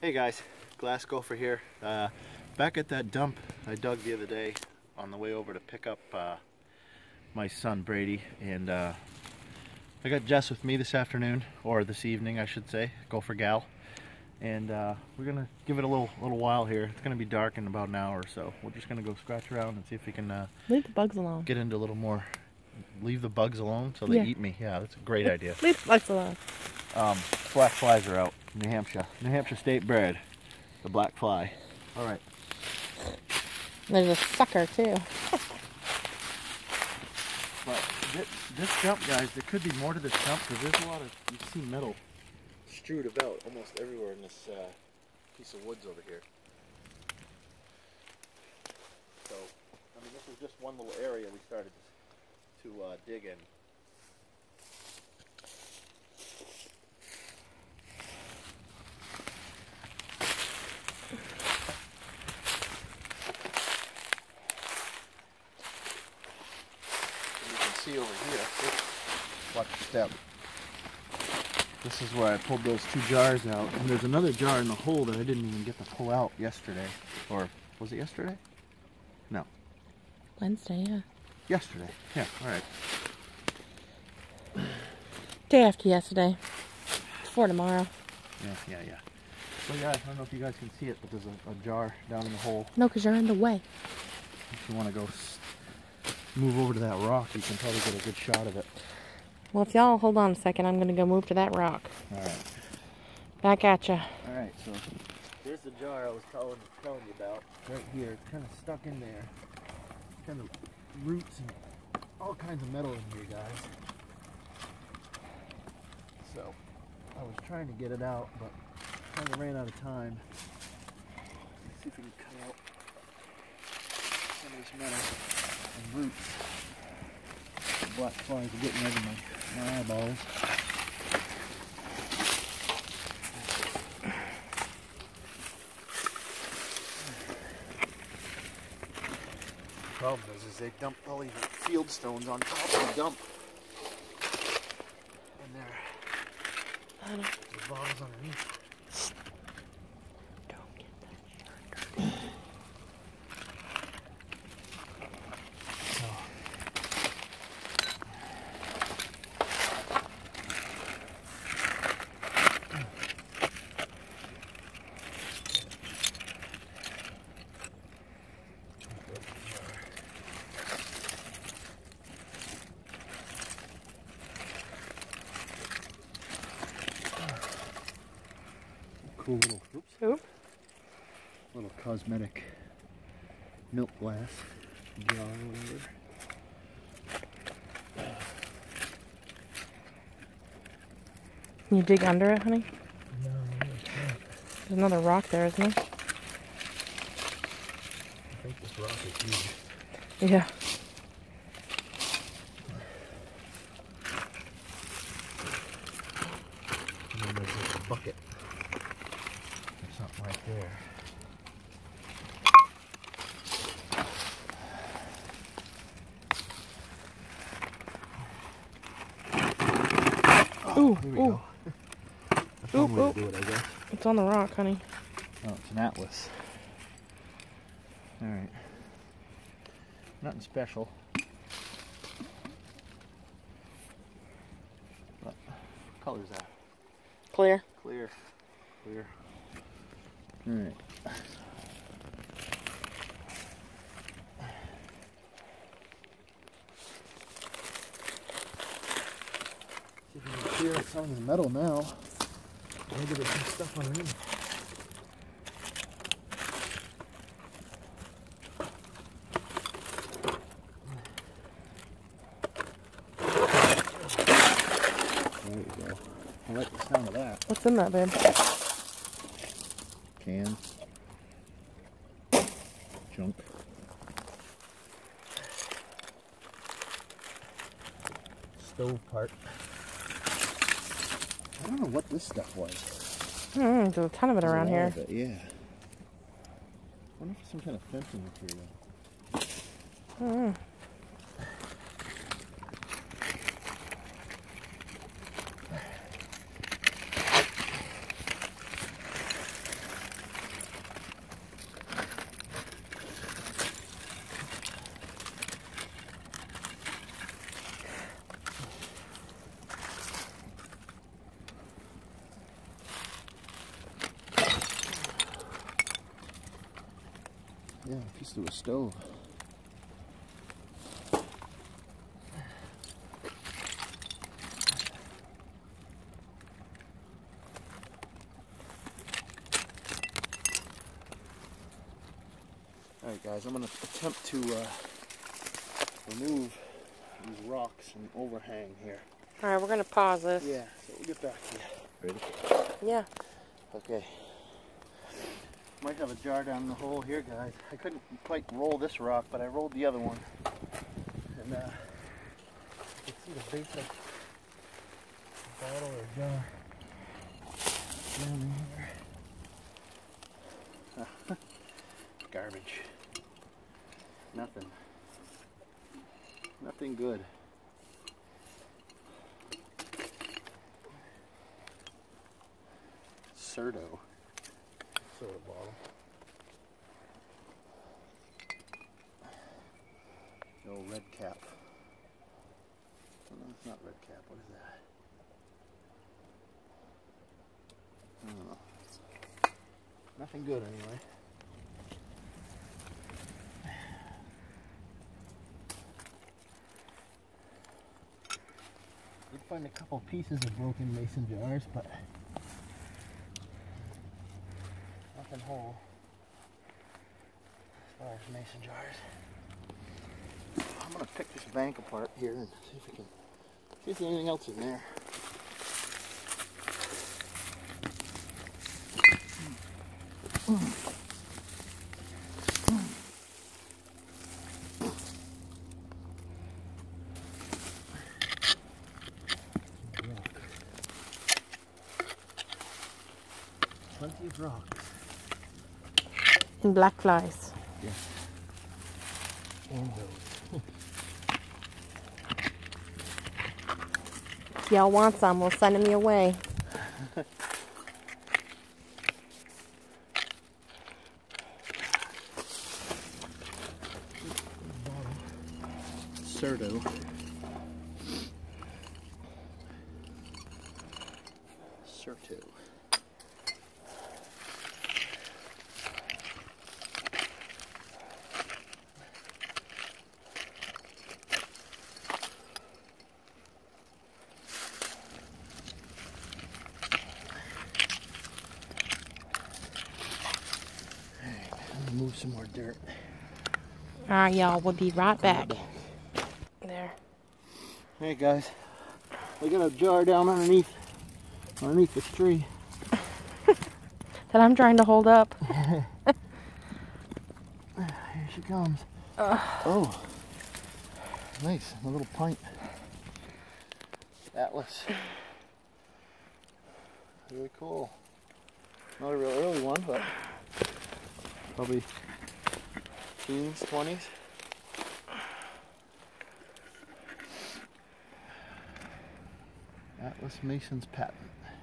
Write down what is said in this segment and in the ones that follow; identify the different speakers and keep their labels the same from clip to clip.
Speaker 1: Hey guys, Glass Gopher here. Back at that dump I dug the other day on the way over to pick up my son Brady, and I got Jess with me this afternoon, or this evening I should say, Gopher Gal, and we're gonna give it a little while here. It's gonna be dark in about an hour or so. We're just gonna go scratch around and see if we can
Speaker 2: leave the bugs alone.
Speaker 1: Get into a little more. Leave the bugs alone so they eat me. Yeah, that's a great idea.
Speaker 2: Leave the bugs alone.
Speaker 1: Black flies are out. New Hampshire state bred. The black fly. All right.
Speaker 2: There's a sucker too.
Speaker 1: But this jump, guys, there could be more to this jump because there's a lot of, you see metal strewed about almost everywhere in this piece of woods over here. So, I mean, this is just one little area we started to dig in. See over here, watch the step. This is where I pulled those two jars out, and there's another jar in the hole that I didn't even get to pull out yesterday. Or was it yesterday? No.
Speaker 2: Wednesday, yeah.
Speaker 1: Yesterday, yeah, alright.
Speaker 2: Day after yesterday. It's for tomorrow.
Speaker 1: Yeah. So yeah, I don't know if you guys can see it, but there's a jar down in the hole.
Speaker 2: No, because you're in the way.
Speaker 1: If you want to go move over to that rock, you can probably get a good shot of it.
Speaker 2: Well, if y'all hold on a second, I'm going to go move to that rock.
Speaker 1: Alright.
Speaker 2: Back at ya.
Speaker 1: Alright, so here's the jar I was telling you about. Right here. It's kind of stuck in there. Kind of roots and all kinds of metal in here, guys. So, I was trying to get it out, but kind of ran out of time. Let's see if we can cut out some of this metal and roots. The black flies are getting under my eyeballs. The problem is they dump all these field stones on top of the dump. And there's bottles underneath.
Speaker 2: Don't get that shirt dirty.
Speaker 1: Cool little cosmetic milk glass jar or whatever.
Speaker 2: Can you dig under it, honey?
Speaker 1: No, I can't.
Speaker 2: There's another rock there, isn't there?
Speaker 1: I think this rock is huge.
Speaker 2: Yeah.
Speaker 1: And then there's just a bucket. There's something right there.
Speaker 2: Ooh,
Speaker 1: here we
Speaker 2: ooh.
Speaker 1: go. That's one way to do it, I guess.
Speaker 2: It's on the rock, honey.
Speaker 1: Oh, it's an atlas. Alright. Nothing special. What color is that?
Speaker 2: Clear.
Speaker 1: Clear. Alright. See if we can clear some of the metal now. Maybe there's some stuff underneath. There you go. I like the sound of that.
Speaker 2: What's in that, babe?
Speaker 1: Cans. Junk. Stove part. I don't know what this stuff was.
Speaker 2: There's a ton of it around here.
Speaker 1: Yeah. I wonder if it's some kind of fencing material. Yeah, a piece of a stove. Alright guys, I'm going to attempt to remove these rocks and overhang here.
Speaker 2: Alright, we're going to pause this.
Speaker 1: Yeah, so we'll get back to you. Ready?
Speaker 2: Yeah.
Speaker 1: Okay. Might have a jar down the hole here, guys. I couldn't quite roll this rock, but I rolled the other one. And you can see the base of the bottle or jar down here. Garbage. Nothing. Nothing good. Certo. Soda bottle. The old red cap. Oh, no, it's not red cap. What is that? I don't know. Nothing good anyway. Did find a couple pieces of broken mason jars, but nothing whole as far as mason jars. I'm gonna pick this bank apart here and see if we can see if there's anything else in there. Plenty of rocks.
Speaker 2: And black flies.
Speaker 1: Yes. And those.
Speaker 2: If y'all want some, we'll send them your way.
Speaker 1: Certo. Certo. Move some more dirt.
Speaker 2: Alright, y'all, we'll be right back. There.
Speaker 1: Hey guys, I got a jar down underneath this tree.
Speaker 2: That I'm trying to hold up.
Speaker 1: Here she comes. Oh, nice, a little pint. Atlas. Really cool. Not a real early one, but probably teens, 20s. Atlas Mason's patent.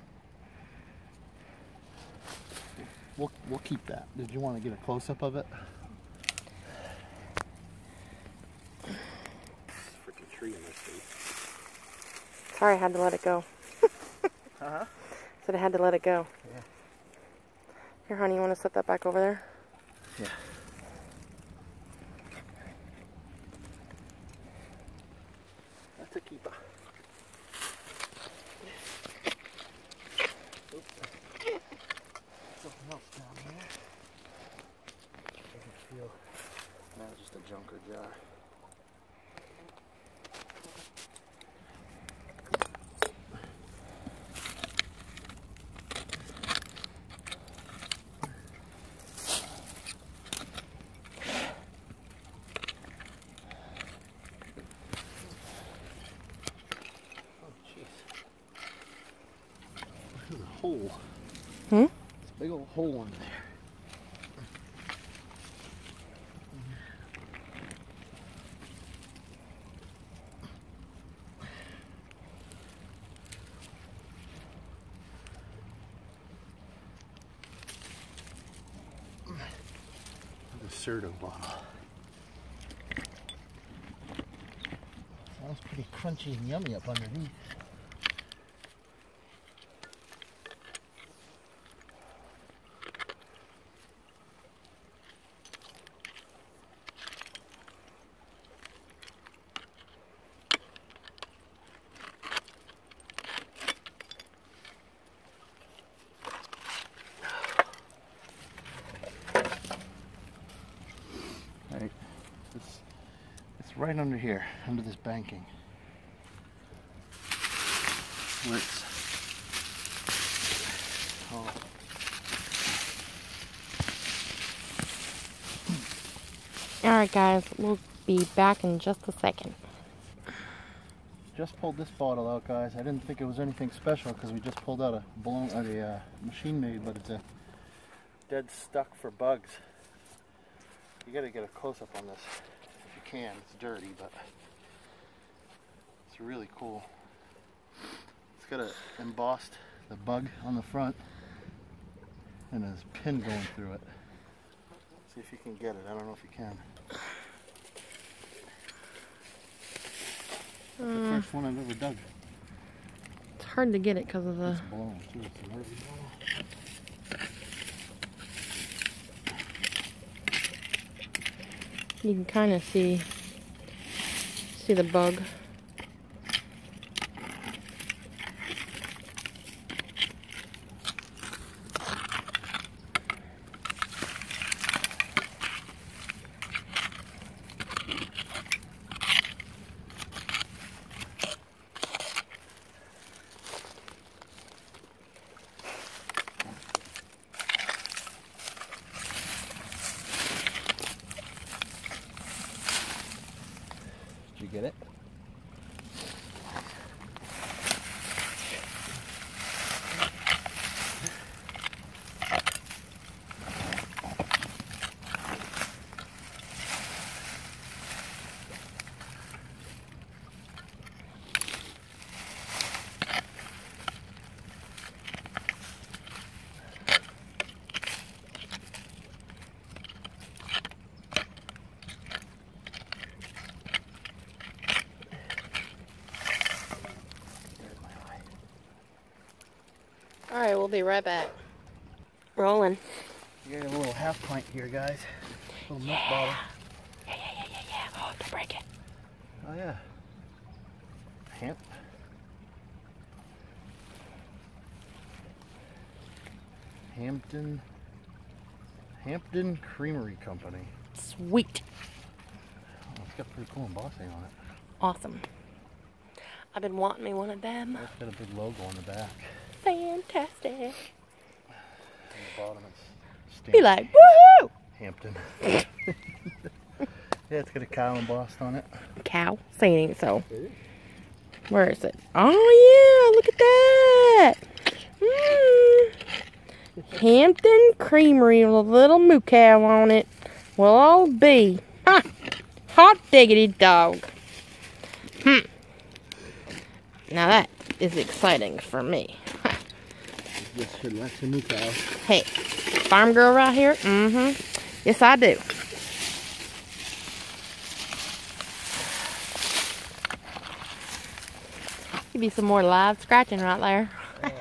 Speaker 1: We'll keep that. Did you want to get a close-up of it? Freaking tree in this thing.
Speaker 2: Sorry, I had to let it go.
Speaker 1: Uh-huh.
Speaker 2: Said I had to let it go.
Speaker 1: Yeah.
Speaker 2: Here, honey, you want to set that back over there?
Speaker 1: Yeah. That's a keeper. Something else down here. Doesn't feel. No, just a junker jar. There's a hole.
Speaker 2: Hmm?
Speaker 1: Big old hole in there. The Certo bottle. Sounds pretty crunchy and yummy up underneath. right under here, under this banking. Where it's
Speaker 2: Alright guys, we'll be back in just a second.
Speaker 1: Just pulled this bottle out, guys. I didn't think it was anything special because we just pulled out a machine made, but it's a dead stuck for bugs. You gotta get a close up on this if you can. It's dirty, but it's really cool. It's got a embossed the bug on the front and there's a pin going through it. See if you can get it. I don't know if you can. It's the first one I've ever dug.
Speaker 2: It's hard to get it because of the...
Speaker 1: It's blown too. It's a nervy blow.
Speaker 2: You can kind of see the bug.
Speaker 1: Did you get it?
Speaker 2: Alright, we'll be right back. Rolling.
Speaker 1: You got a little half pint here, guys. A little milk bottle.
Speaker 2: Yeah. Oh, don't break it.
Speaker 1: Oh yeah. Hampton Creamery Company.
Speaker 2: Sweet.
Speaker 1: Oh, it's got pretty cool embossing on it.
Speaker 2: Awesome. I've been wanting me one of them.
Speaker 1: It's got a big logo on the back.
Speaker 2: Fantastic.
Speaker 1: On the bottom it's stamped
Speaker 2: Be like, woohoo!
Speaker 1: Hampton. Yeah, it's got a cow embossed on it.
Speaker 2: Cow? Saying so. Where is it? Oh yeah, look at that! Hampton Creamery with a little moo cow on it. Well, I'll be. Ha! Hot diggity dog. Now that is exciting for me.
Speaker 1: Yes, sure, that's a moo cow.
Speaker 2: Hey, farm girl right here? Yes, I do. Could be some more live scratching right there.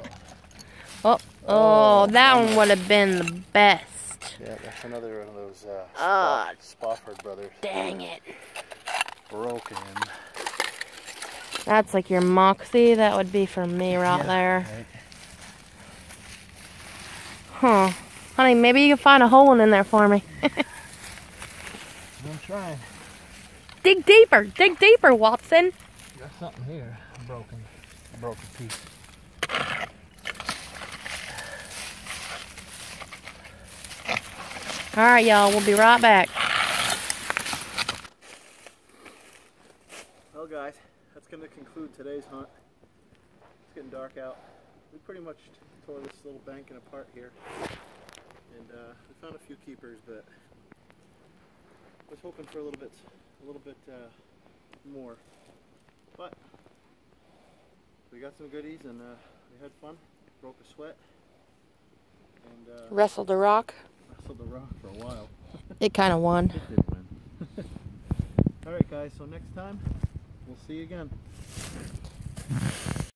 Speaker 2: Oh, that one would have been the best.
Speaker 1: Yeah, that's another one of those Spofford brothers.
Speaker 2: Dang it.
Speaker 1: Broken.
Speaker 2: That's like your Moxie. That would be for me right there.
Speaker 1: Right.
Speaker 2: Huh. Honey, maybe you can find a hole in there for me.
Speaker 1: I'm trying.
Speaker 2: Dig deeper, Watson.
Speaker 1: Got something here. A broken piece.
Speaker 2: Alright, y'all. We'll be right back.
Speaker 1: Well, guys, that's going to conclude today's hunt. It's getting dark out. We pretty much tore this little banking apart here. And we found a few keepers, but I was hoping for a little bit more. But we got some goodies and we had fun. Broke a sweat. And
Speaker 2: Wrestled a rock.
Speaker 1: wrestled the rock for a while.
Speaker 2: It kind of won.
Speaker 1: It did win. Alright guys, so next time, we'll see you again.